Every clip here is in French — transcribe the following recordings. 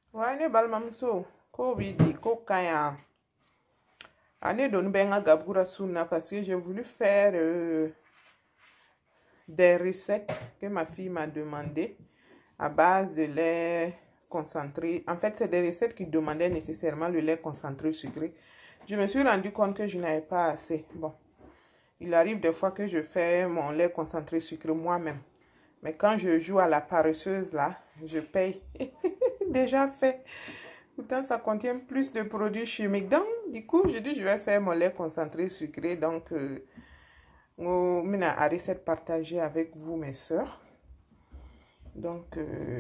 Ouais, balmamso, ko vidi, ko kaya. Année don benga gabura suna parce que j'ai voulu faire des recettes que ma fille m'a demandé à base de lait concentré. En fait, c'est des recettes qui demandaient nécessairement le lait concentré sucré. Je me suis rendu compte que je n'avais pas assez. Bon, il arrive des fois que je fais mon lait concentré sucré moi-même. Mais quand je joue à la paresseuse là, je paye. Déjà fait. Pourtant, ça contient plus de produits chimiques. Donc, du coup, je dis, je vais faire mon lait concentré sucré. Donc, je vais à recette partagée avec vous, mes soeurs. Donc,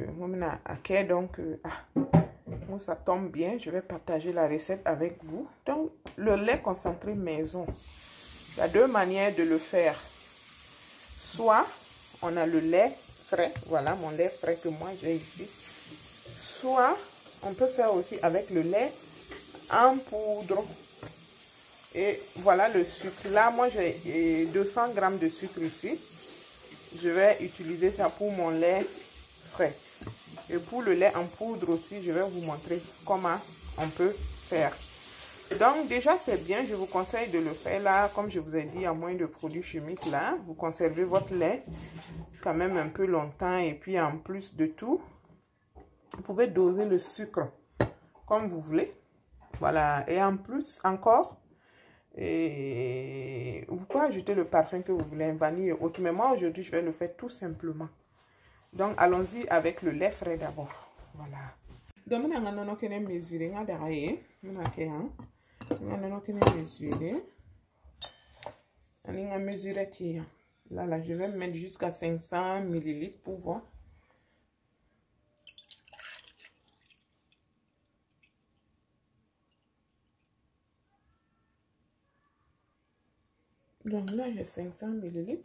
ça tombe bien. Je vais partager la recette avec vous. Donc, le lait concentré maison. Il y a deux manières de le faire. Soit, on a le lait frais. Voilà, mon lait frais que moi, j'ai ici. Soit, on peut faire aussi avec le lait en poudre. Et voilà le sucre. Là, moi, j'ai 200 grammes de sucre ici. Je vais utiliser ça pour mon lait frais. Et pour le lait en poudre aussi, je vais vous montrer comment on peut faire. Donc, déjà, c'est bien. Je vous conseille de le faire là. Comme je vous ai dit, à moins de produits chimiques là. Vous conservez votre lait quand même un peu longtemps. Et puis, en plus de tout, vous pouvez doser le sucre comme vous voulez. Voilà. Et en plus, encore, et vous pouvez ajouter le parfum que vous voulez, vanille et autres. Mais moi, aujourd'hui, je vais le faire tout simplement. Donc, allons-y avec le lait frais d'abord. Voilà. Donc, on a mesuré. On a mesuré. Là, je vais mettre jusqu'à 500 ml pour voir. Donc là, j'ai 500 ml.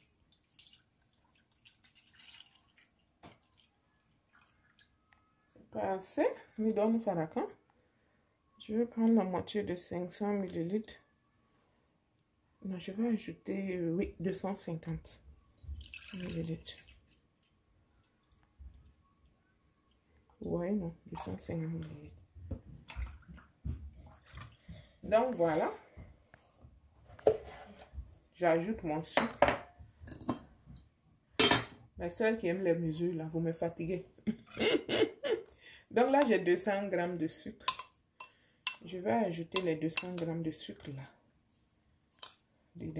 C'est pas assez. Mais donne Farakan. Je vais prendre la moitié de 500 ml. Non, je vais ajouter, oui, 250 ml. Ouais, non, 250 ml. Donc, voilà. J'ajoute mon sucre. La seule qui aime les mesures, là, vous me fatiguez. Donc là, j'ai 200 grammes de sucre. Je vais ajouter les 200 grammes de sucre là. Dedans.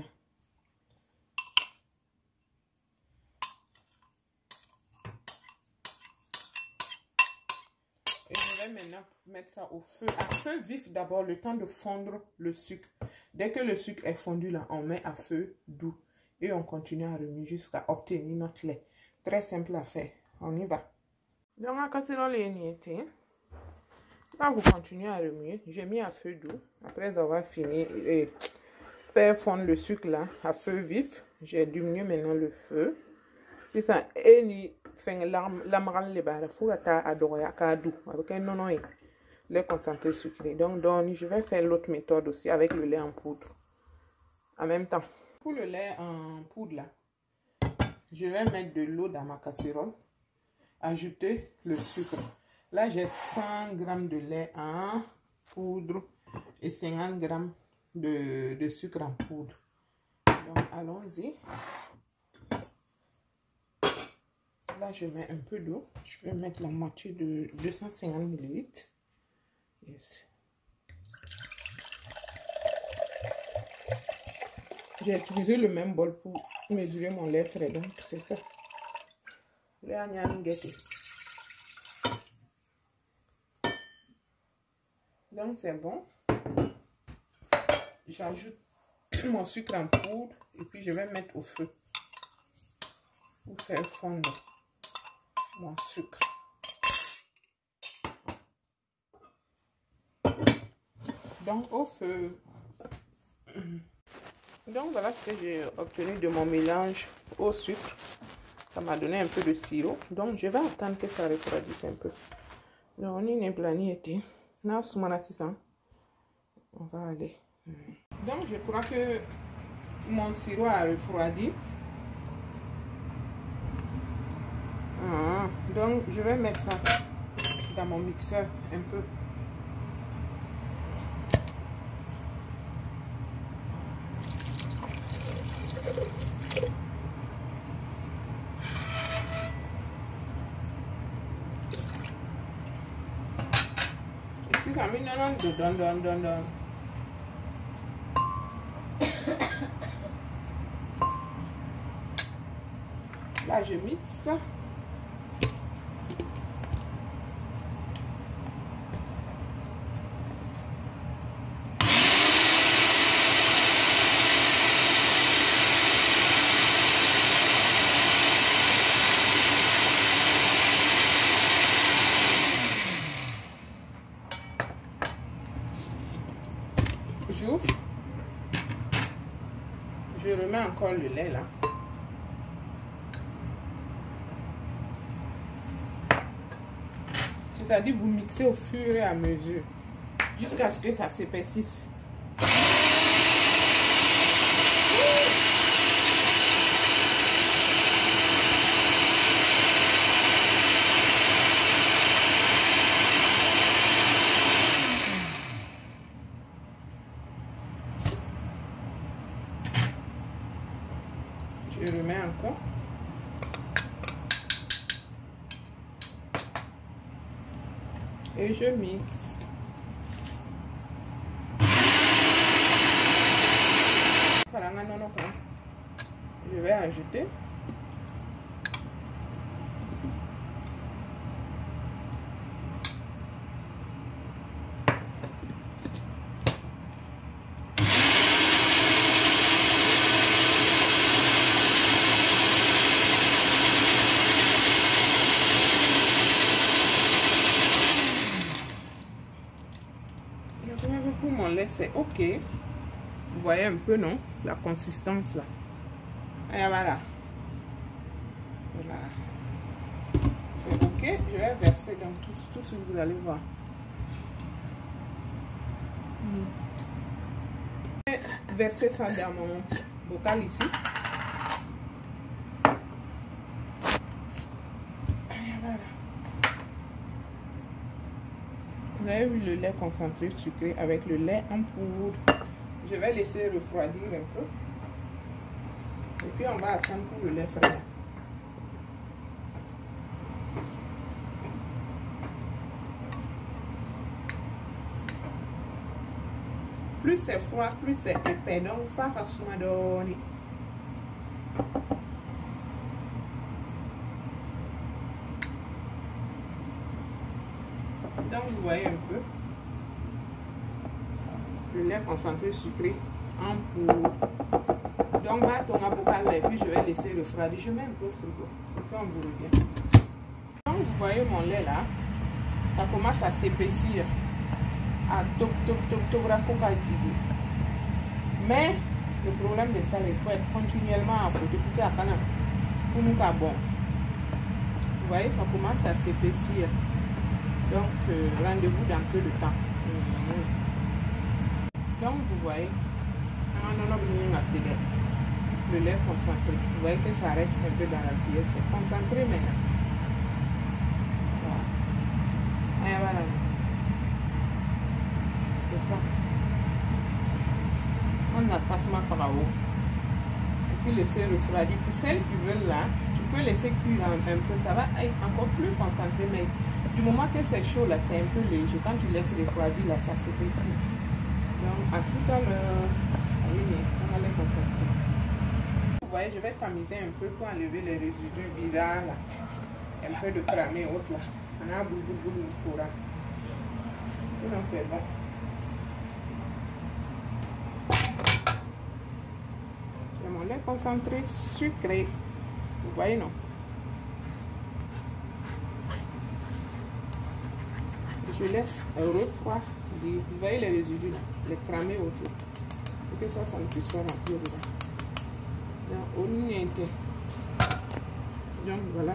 Et je vais maintenant mettre ça au feu. À feu vif d'abord, le temps de fondre le sucre. Dès que le sucre est fondu là, on met à feu doux. Et on continue à remuer jusqu'à obtenir notre lait. Très simple à faire. On y va. Donc, à casserole et là, vous continuez à remuer. J'ai mis à feu doux. Après avoir fini et faire fondre le sucre là à feu vif, j'ai diminué maintenant le feu. C'est ça. Et ni l'amaral les barres fou à adorer à doux avec un non lait concentré sucré. Donc, je vais faire l'autre méthode aussi avec le lait en poudre. En même temps. Pour le lait en poudre là, je vais mettre de l'eau dans ma casserole. Ajouter le sucre. Là, j'ai 100 grammes de lait en poudre et 50 grammes de sucre en poudre. Donc, allons-y. Là, je mets un peu d'eau. Je vais mettre la moitié de 250 ml. Yes. J'ai utilisé le même bol pour mesurer mon lait frais. Donc, c'est ça. Donc, c'est bon. J'ajoute mon sucre en poudre et puis je vais mettre au feu pour faire fondre mon sucre. Donc, au feu. Donc, voilà ce que j'ai obtenu de mon mélange au sucre. Ça m'a donné un peu de sirop. Donc, je vais attendre que ça refroidisse un peu. Donc, on est plané. On va aller. Donc, je crois que mon sirop a refroidi. Donc, je vais mettre ça dans mon mixeur un peu. Et si ça met dedans. Là, je mixe. J'ouvre. Je remets encore le lait là. C'est-à-dire vous mixez au fur et à mesure jusqu'à ce que ça s'épaississe. Je remets encore. Et je mixe. Je vais ajouter. Pour mon lait, c'est ok. Vous voyez un peu, non? La consistance là. Et voilà. Voilà. C'est ok. Je vais verser dans tout ce que vous allez voir. Je vais verser ça dans mon bocal ici. Et voilà. Vous avez vu le lait concentré sucré avec le lait en poudre. Je vais laisser refroidir un peu. Et puis on va attendre pour le lait frais. Plus c'est froid, plus c'est épais. Donc, ça va se donner. Donc, vous voyez un peu le lait concentré sucré en poudre. Donc, là, on a beaucoup de lait, puis je vais laisser refroidir. Je mets un peu au frigo. Et puis, on vous revient. Donc, vous voyez mon lait là, ça commence à s'épaissir. À top, mais le problème de ça, il faut être continuellement à côté pour que la bon. Vous voyez, ça commence à s'épaissir. Donc, rendez-vous dans peu de temps. Donc, vous voyez, le lait concentré. Vous voyez que ça reste un peu dans la cuillère. C'est concentré maintenant. Voilà. Et voilà. C'est ça. On a pas seulement farao. Et puis laisser refroidir. Pour celles qui veulent là, tu peux laisser cuire un peu. Ça va être encore plus concentré. Mais du moment que c'est chaud là, c'est un peu léger. Quand tu laisses refroidir là, ça s'épaissit. Donc à tout à l'heure. Allez, on va les concentrer. Vous voyez, je vais tamiser un peu pour enlever les résidus bizarres là. Un peu de cramé et autres là. On a boule courant. Sinon c'est bon. C'est mon lait concentré sucré. Vous voyez non? Je laisse refroidir. Vous voyez les résidus là, les cramés autour. Pour que ça ne puisse pas rentrer dedans. Donc voilà.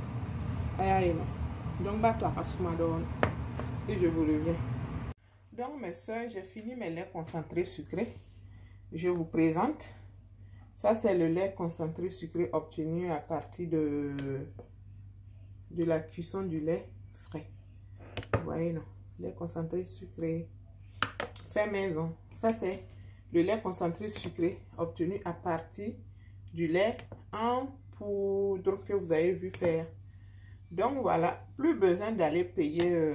Donc bateau à soumadon. Et je vous reviens. Donc mes soeurs, j'ai fini mes laits concentrés sucrés. Je vous présente. Ça c'est le lait concentré sucré obtenu à partir de la cuisson du lait frais. voyez, non? Lait concentré sucré. Fait maison. Ça, c'est le lait concentré sucré obtenu à partir du lait en poudre que vous avez vu faire. Donc, voilà. Plus besoin d'aller payer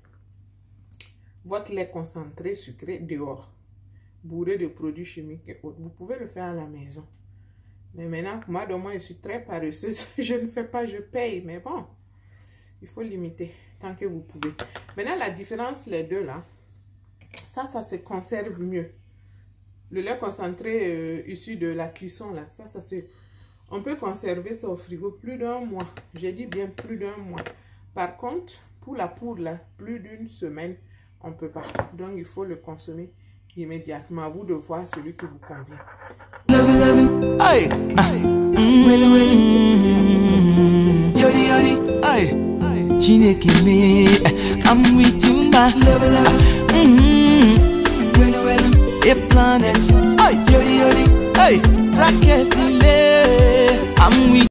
votre lait concentré sucré dehors, bourré de produits chimiques et autres. Vous pouvez le faire à la maison. Mais maintenant, moi, je suis très paresseuse. Je ne fais pas, je paye. Mais bon, il faut limiter tant que vous pouvez. Maintenant, la différence, les deux là, ça se conserve mieux. Le lait concentré issu de la cuisson là, ça se... On peut conserver ça au frigo plus d'un mois. J'ai dit bien plus d'un mois. Par contre, pour la poudre là, plus d'une semaine, on ne peut pas. Donc, il faut le consommer immédiatement. À vous de voir celui qui vous convient. Aye, aye, Chineke me, I'm with you, my a planet, aye, aye, rocket, I'm with